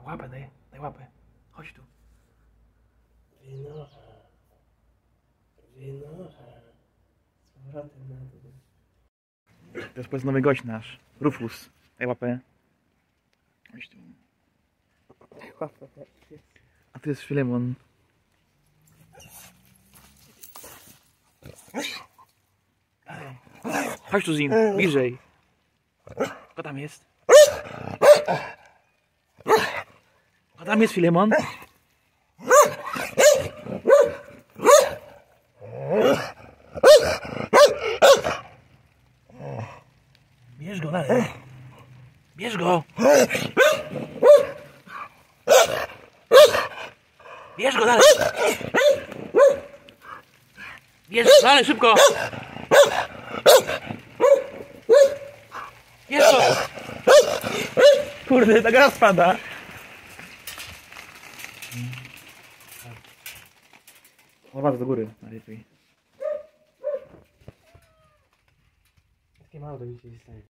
Łapę, daj łapę. Chodź tu. Wynocha. Z powrotem na dół. To jest nowy gość nasz. Rufus. Daj łapę. Chodź tu. Łapę. A tu jest Filemon. Chodź tu z nim, bliżej. Kto tam jest? Kto tam jest, Filemon? Bierz go dalej. Bierz go. Bierz go dalej. Bierz go dalej, szybko. Bierz go. Kurde, ta gra spada. Bardzo do góry, najlepiej. Takie mało do mi się stanie.